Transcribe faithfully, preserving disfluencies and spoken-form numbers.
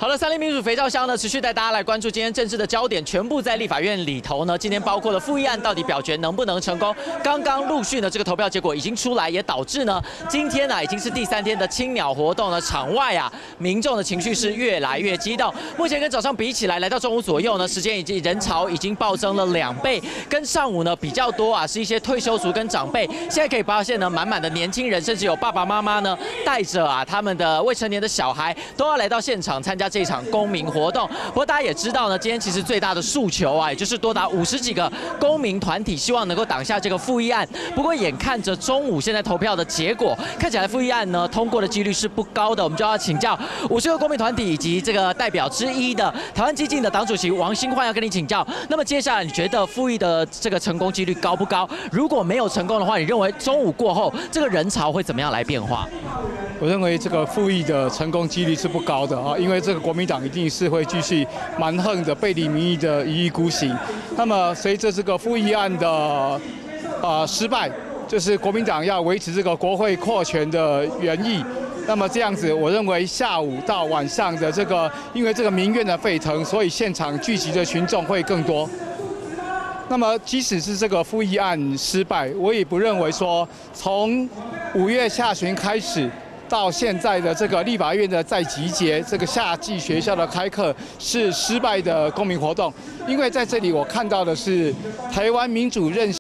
好了，三立民主肥皂箱呢，持续带大家来关注今天政治的焦点，全部在立法院里头呢。今天包括了复议案到底表决能不能成功？刚刚陆续呢这个投票结果已经出来，也导致呢今天呢已经是第三天的青鸟活动呢，场外啊民众的情绪是越来越激动。目前跟早上比起来，来到中午左右呢，时间已经人潮已经暴增了两倍，跟上午呢比较多啊，是一些退休族跟长辈。现在可以发现呢，满满的年轻人，甚至有爸爸妈妈呢带着啊他们的未成年的小孩，都要来到现场参加这场公民活动。不过大家也知道呢，今天其实最大的诉求啊，也就是多达五十几个公民团体希望能够挡下这个复议案。不过眼看着中午现在投票的结果，看起来复议案呢通过的几率是不高的。我们就要请教五十个公民团体以及这个代表之一的台湾基进的党主席王新焕，要跟你请教。那么接下来你觉得复议的这个成功几率高不高？如果没有成功的话，你认为中午过后这个人潮会怎么样来变化？ 我认为这个复议的成功几率是不高的啊，因为这个国民党一定是会继续蛮横的背离民意的一意孤行。那么随着这个复议案的呃失败，就是国民党要维持这个国会扩权的原意。那么这样子，我认为下午到晚上的这个，因为这个民怨的沸腾，所以现场聚集的群众会更多。那么，即使是这个复议案失败，我也不认为说从五月下旬开始到现在的这个立法院的再集结，这个夏季学校的开课是失败的公民活动，因为在这里我看到的是台湾民主韧